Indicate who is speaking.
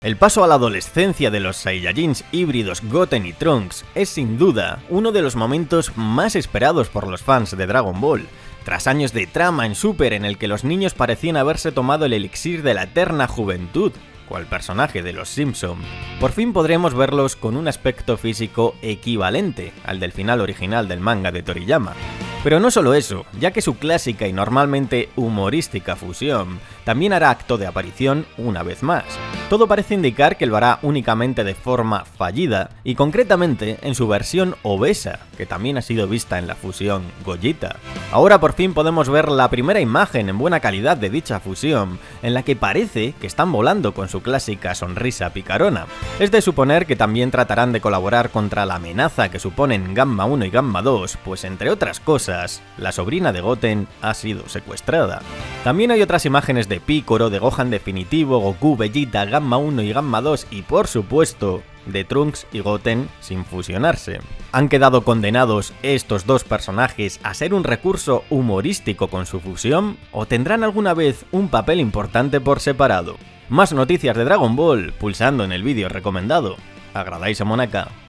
Speaker 1: El paso a la adolescencia de los Saiyajins híbridos Goten y Trunks es sin duda uno de los momentos más esperados por los fans de Dragon Ball. Tras años de trama en Super en el que los niños parecían haberse tomado el elixir de la eterna juventud, cual personaje de los Simpson, por fin podremos verlos con un aspecto físico equivalente al del final original del manga de Toriyama. Pero no solo eso, ya que su clásica y normalmente humorística fusión también hará acto de aparición una vez más. Todo parece indicar que lo hará únicamente de forma fallida y concretamente en su versión obesa, que también ha sido vista en la fusión Gogeta. Ahora por fin podemos ver la primera imagen en buena calidad de dicha fusión, en la que parece que están volando con su clásica sonrisa picarona. Es de suponer que también tratarán de colaborar contra la amenaza que suponen Gamma 1 y Gamma 2, pues entre otras cosas, la sobrina de Goten ha sido secuestrada. También hay otras imágenes de Piccolo, de Gohan definitivo, Goku, Vegeta, Gamma 1 y Gamma 2 y por supuesto de Trunks y Goten sin fusionarse. ¿Han quedado condenados estos dos personajes a ser un recurso humorístico con su fusión o tendrán alguna vez un papel importante por separado? Más noticias de Dragon Ball pulsando en el vídeo recomendado. Agradáis a Monaka.